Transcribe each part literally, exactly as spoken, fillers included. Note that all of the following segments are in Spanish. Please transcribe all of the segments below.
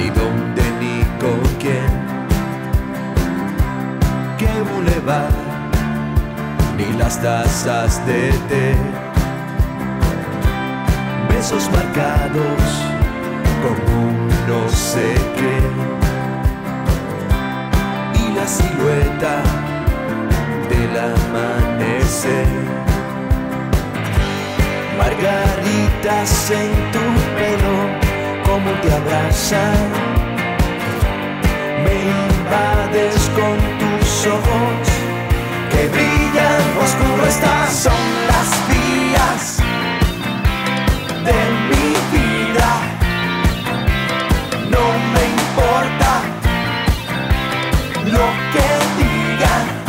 dónde ni con quién, qué bulevar, ni las tazas de té. Besos marcados con un no sé qué, y la silueta del amanecer. Margaritas en tu pelo, como te abrazan, me invades con tus ojos que brillan oscuro. Estas son las vías de mi vida, no me importa lo que digan.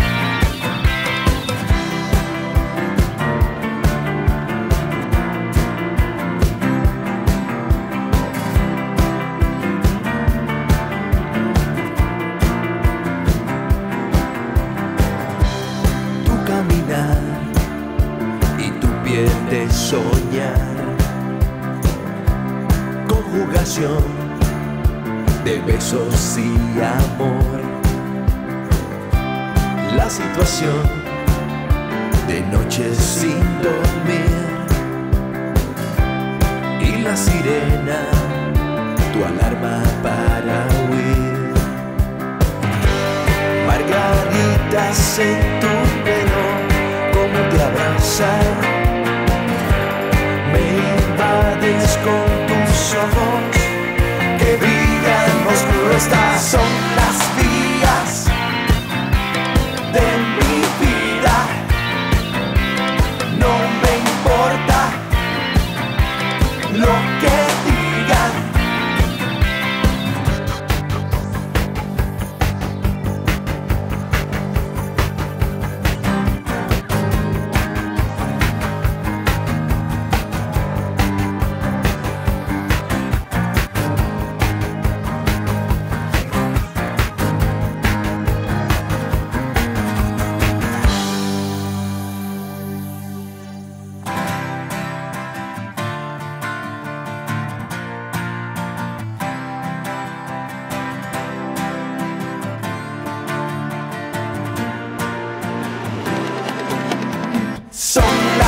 Y tu piel de soñar, conjugación de besos y amor, la situación de noches sin dormir, y la sirena, tu alarma para huir. Margaritas en tu pelo, como te abrazan, me invades con tus ojos que brillan oscuro. Estas son las vías de mi vida, no me importa lo que digan. Son